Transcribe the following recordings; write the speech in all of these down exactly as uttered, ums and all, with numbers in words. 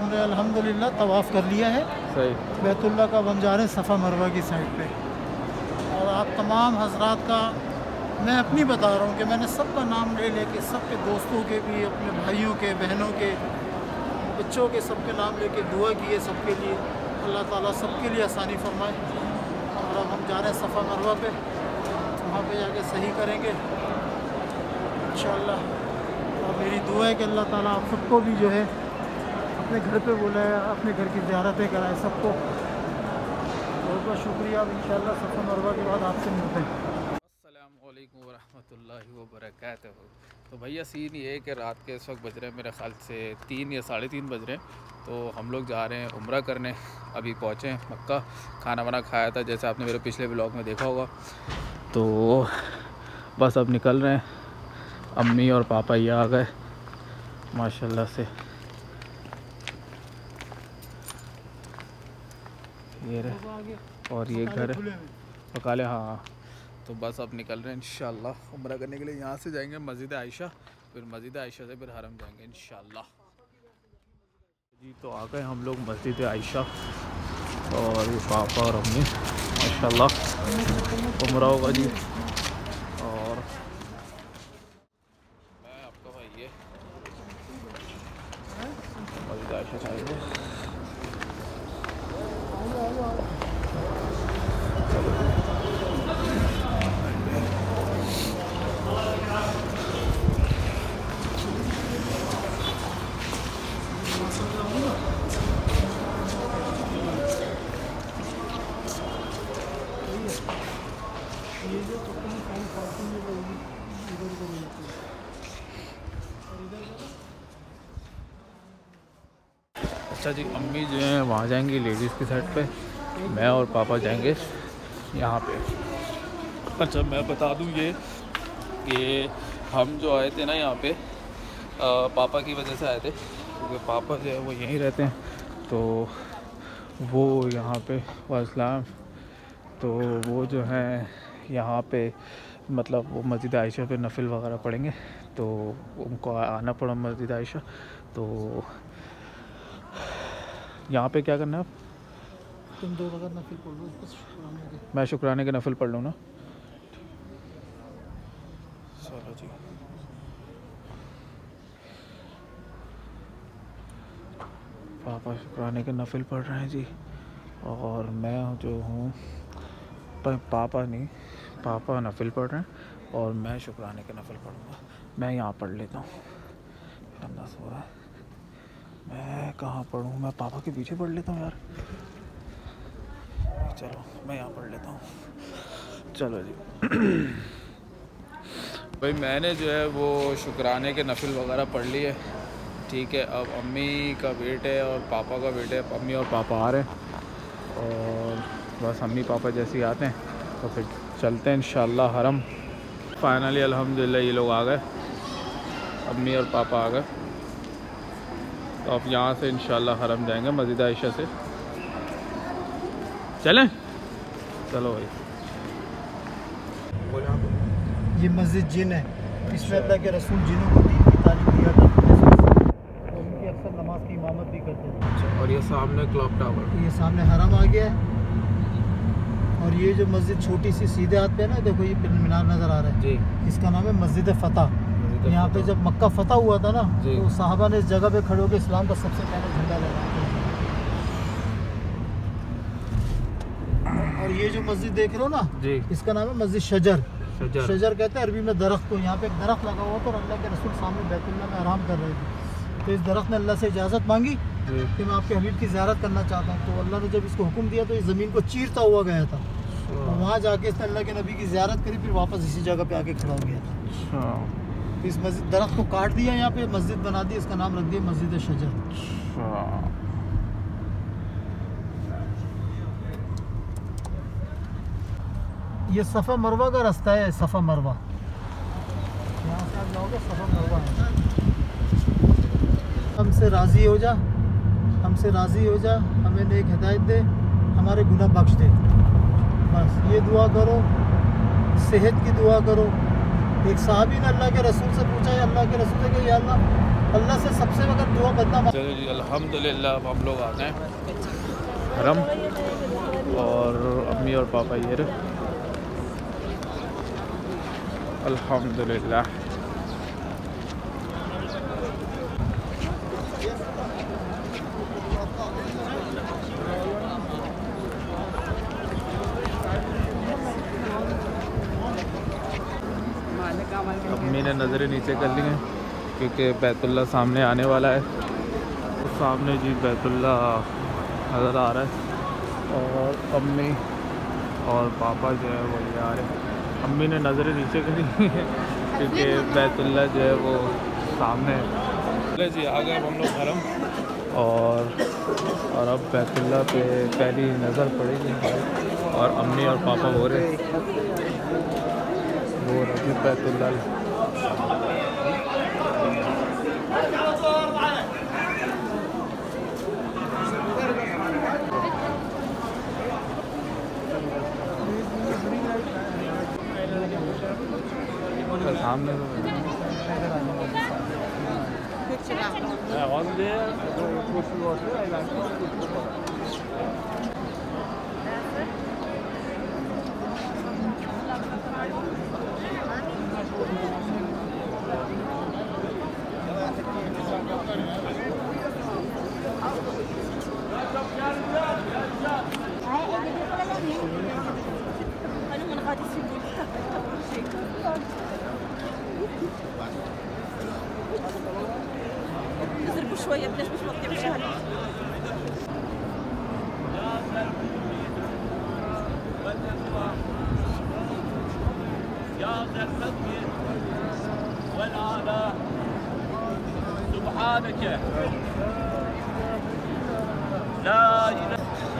हमने अल्हम्दुलिल्लाह तवाफ़ कर लिया है। सही। बैतुल्लाह का हम जा रहे हैं सफ़ा मरवा की साइड पे। और आप तमाम हजरात का मैं अपनी बता रहा हूँ कि मैंने सबका नाम ले लेके, सबके दोस्तों के भी, अपने भाइयों के, बहनों के, बच्चों के, सबके नाम लेके दुआ की है सबके लिए। अल्लाह ताला सबके लिए आसानी फरमाए। और अब हम जा रहे हैं सफ़ा मरवा पे, वहाँ पे जाके सही करेंगे इंशाअल्लाह। और मेरी दुआ है कि अल्लाह ताला आप सबको भी जो है अपने घर पे बुलाए, अपने घर की ज़ियारतें कराए सबको। बहुत बहुत शुक्रिया। अब इंशाअल्लाह सफ़ा मरवा के बाद आपसे मिलते हैं। अस्सलामु अलैकुम वरहमतुल्लाहि वबरकातुहू। तो भैया सीन ये है कि रात के इस वक्त बज रहे हैं मेरे ख़्याल से तीन या साढ़े तीन बज रहे हैं। तो हम लोग जा रहे हैं उम्रा करने। अभी पहुँचे हैं मक्का, खाना वाना खाया था जैसे आपने मेरे पिछले व्लॉग में देखा होगा। तो बस अब निकल रहे हैं। अम्मी और पापा ये आ गए माशाल्लाह से। ये रहे और ये घर पकाले। हाँ, तो बस अब निकल रहे हैं इंशाल्लाह उम्रा करने के लिए। यहाँ से जाएंगे मस्जिद आयशा, फिर मस्जिद आयशा से फिर हरम जाएंगे इंशाल्लाह जी। तो आ गए हम लोग मस्जिद आयशा और ये पापा और अम्मी माशाल्लाह उम्रा होगा जी। और मैं आपका भाई ये मस्जिद आयशा जाएंगे। अच्छा जी, अम्मी जो हैं वहाँ जाएंगी लेडीज़ की साइड पे, मैं और पापा जाएंगे यहाँ पे। अच्छा मैं बता दूँ ये कि हम जो आए थे ना यहाँ पे आ, पापा की वजह से आए थे, क्योंकि पापा जो है वो यहीं रहते हैं। तो वो यहाँ पे वास्सलाम, तो वो जो है यहाँ पे मतलब वो मस्जिद आयशा पे नफिल वगैरह पढ़ेंगे, तो उनको आना पड़ा मस्जिद आयशा। तो यहाँ पे क्या करना है? तुम दो रकात नफिल पढ़ लो, शुक्राने के। मैं शुक्राने के नफिल पढ़ लूँ ना? चलो जी। पापा शुक्राने के नफिल पढ़ रहे हैं जी, और मैं जो हूँ पापा नहीं, पापा नफिल पढ़ रहे हैं और मैं शुक्राने के नफिल पढ़ूँगा। मैं यहाँ पढ़ लेता हूँ, ठंडा सो रहा है। मैं कहाँ पढ़ूँ? मैं पापा के पीछे पढ़ लेता हूँ यार। चलो मैं यहाँ पढ़ लेता हूँ। चलो जी। भाई मैंने जो है वो शुक्राने के नफिल वगैरह पढ़ लिए, ठीक है। अब अम्मी का वेट है और पापा का वेट है। अम्मी और पापा आ रहे हैं और बस अम्मी पापा जैसे ही आते हैं तो फिर चलते हैं इंशाल्लाह हरम। फाइनली अल्हम्दुलिल्लाह ये लोग आ गए, अम्मी और पापा आ गए। तो अब यहाँ से इंशाल्लाह हरम जाएंगे मस्जिद आयशा से। चलें? चलो भाई। ये मस्जिद जिन है, इसमें अल्लाह के रसूल जिनों को दीन की तालीम दिया करते थे और उनकी अक्सर नमाज की इमामत भी करते थे। और ये सामने क्लॉक टावर, ये सामने हरम आ गया है। और ये जो मस्जिद छोटी सी सीधे हाथ पे है ना, देखो ये मीनार नज़र आ रहा है जी, इसका नाम है मस्जिद फ़तह। यहाँ पे जब मक्का फतह हुआ था ना, तो साहबा ने इस जगह पे खड़े होकर इस्लाम का सबसे पहले झंडा लगाया। और ये जो मस्जिद देख रहे हो ना जी, इसका नाम है मस्जिद शजर। शजर, शजर कहते हैं अरबी में दरख्त को। यहाँ पे एक दरख्त लगा हुआ था और अल्लाह के रसूल सामने बैतुल्लाह में आराम कर रहे थे। तो इस दरख्त ने अल्लाह से इजाज़त मांगी कि मैं आपके हबीब की ज़ियारत करना चाहता हूँ। तो अल्लाह ने जब इसको हुक्म दिया तो इस ज़मीन को चीरता हुआ गया था। और वहाँ जाके इसने अल्लाह के नबी की ज़ियारत करी, फिर वापस इसी जगह पे आके खड़ा हो गया था। तो इस मस्जिद दरख्त को काट दिया, यहाँ पे मस्जिद बना दी, इसका नाम रख दिया मस्जिद शजर। ये सफ़ा मरवा का रास्ता है, सफ़ा मरवा। यहाँ से आप जाओगे सफ़ा मरवा है। हमसे राज़ी हो जा, हमसे राज़ी हो जा, हमें नेक हिदायत दे, हमारे गुनाह बख्श दे। बस ये दुआ करो, सेहत की दुआ करो। एक साहबी ने अल्लाह के रसूल से पूछा, या अल्लाह के रसूल से कि या अल्लाह अल्लाह से सबसे अगर दुआ बंदा। चलो जी अल्हम्दुलिल्लाह अब हम लोग आ गए हरम और अम्मी और पापा ये रहे अल्हम्दुलिल्लाह। अम्मी ने नज़रें नीचे कर ली हैं क्योंकि बैतुल्ला सामने आने वाला है। तो सामने जी बैतुल्ला नज़र आ रहा है और अम्मी और पापा जो है वो ये आ रहे हैं। अम्मी ने नज़रें नीचे करी हैं क्योंकि बैतुल्ला जो है वो सामने है। जी आ गए हम लोग हरम और और अब बैतुल्ला पे पहली नज़र पड़ेगी और अम्मी और पापा हो रहे वो रही बैतुल्ला। सामने شوية بلاش مش وقت مش هلا يا ذا الفضل والآلاء سبحانك لا إله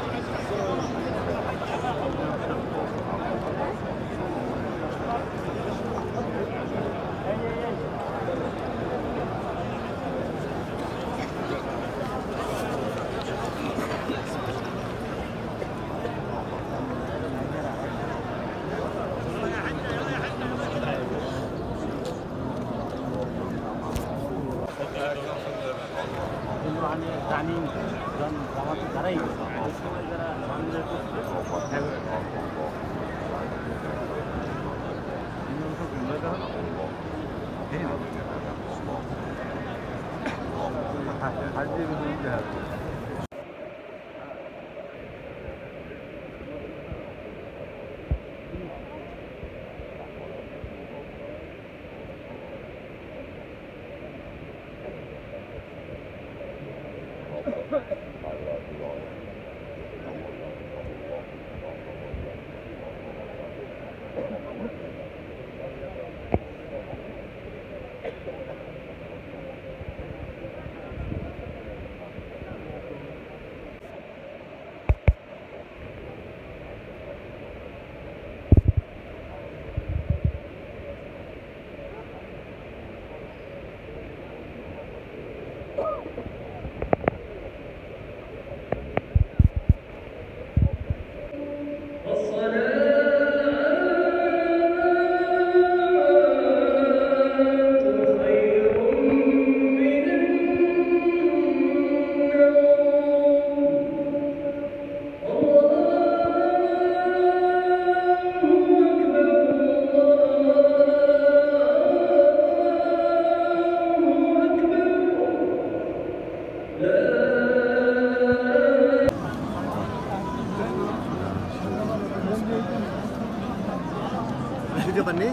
बनने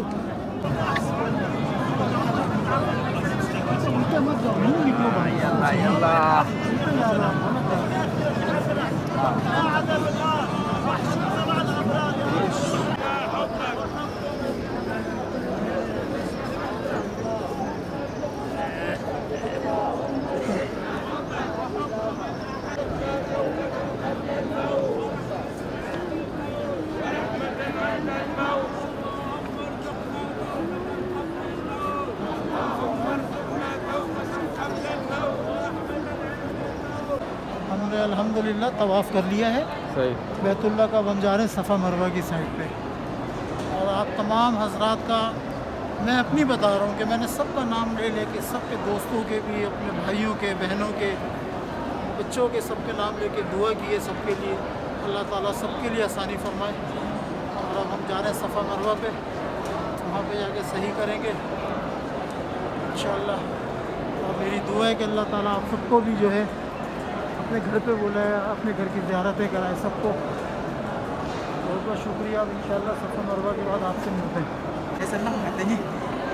अल्हम्दुलिल्लाह तवाफ़ कर लिया है सही बैतुल्लाह का। हम जा रहे हैं सफ़ा मरवा की साइड पे और आप तमाम हजरात का मैं अपनी बता रहा हूँ कि मैंने सबका नाम ले लेके, सबके दोस्तों के भी, अपने भाइयों के, बहनों के, बच्चों के, सबके नाम लेके दुआ की है सबके लिए। अल्लाह ताला सबके लिए आसानी फरमाए। और अब हम जा रहे हैं सफ़ा मरवा पे, वहाँ पे जाके सही करेंगे इंशाअल्लाह। और मेरी दुआ है कि अल्लाह ताला आप सबको भी जो है अपने घर पे बुलाए, अपने घर की ज़ियारतें कराए सबको। बहुत बहुत शुक्रिया। अब इंशाअल्लाह सफ़ा मरवा के बाद आपसे मिलते हैं। ऐसा ना कहते हैं।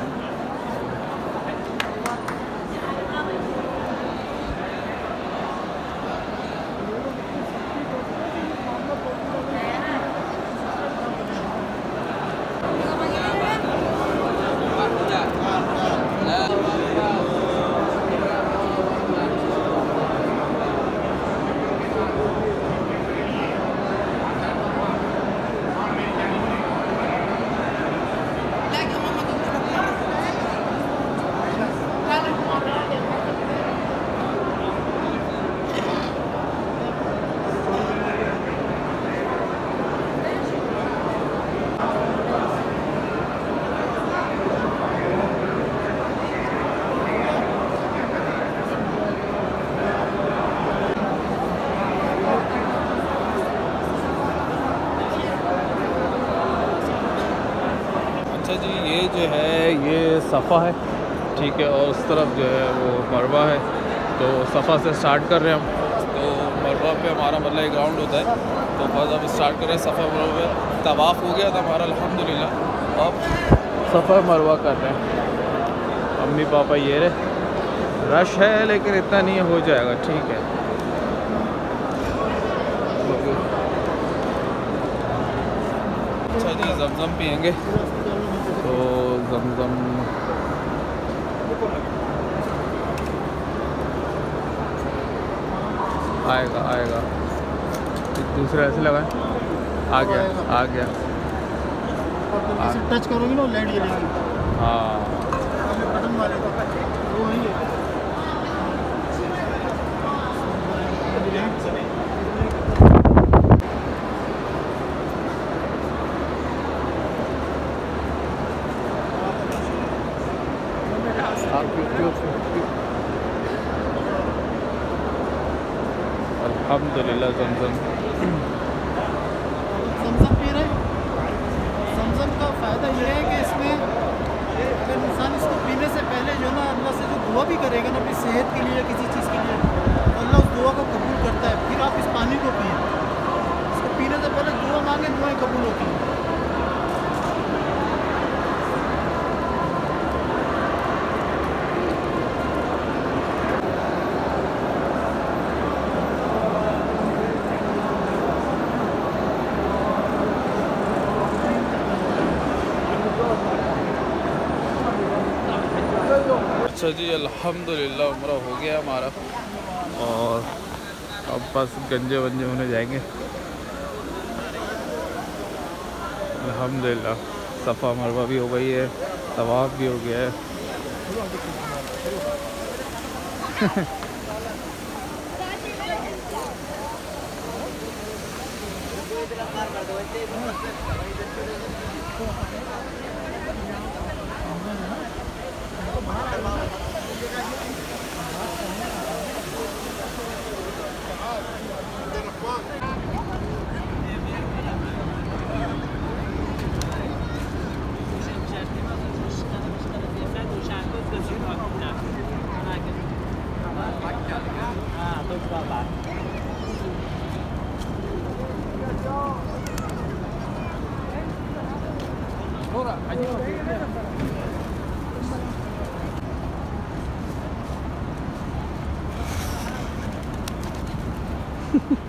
अच्छा जी, ये जो है ये सफ़ा है, ठीक है, और उस तरफ जो है वो मरवा है। तो सफ़ा से स्टार्ट कर रहे हैं हम। तो मरवा पे हमारा मतलब एक राउंड होता है, तो बस अब स्टार्ट कर रहे हैं सफ़ा मरवा पे। तवाफ़ हो गया था हमारा अल्हम्दुलिल्लाह, अब सफ़ा मरवा कर रहे हैं। अम्मी पापा ये रहे, रश है लेकिन इतना नहीं हो जाएगा, ठीक है। अच्छा जी, ज़मज़म पियेंगे, तो ज़मज़म आएगा आएगा दूसरा ऐसे लगाए, आ गया आ गया। और टच करोगे ना लाइट जलेगी। हाँ, बटन वाले वो वही है। अल्हम्दुलिल्लाह ज़मज़म ज़मज़म पी रहे। ज़मज़म का फ़ायदा ये है कि इसमें अगर इंसान इसको पीने से पहले जो ना अल्लाह से जो दुआ भी करेगा ना अपनी सेहत के लिए, किसी चीज़ के लिए, तो अल्लाह उस दुआ को कबूल करता है। फिर आप इस पानी को पिए। इसको पीने से पहले दुआ मांगे, दुआएं कबूल होती हैं। अच्छा जी, अल्हम्दुलिल्लाह उम्रा हो गया हमारा, और अब बस गंजे वंजे होने जाएंगे अल्हम्दुलिल्लाह। सफ़ा मरवा भी हो गई है, तवाफ़ भी हो गया है। Ha ha ha.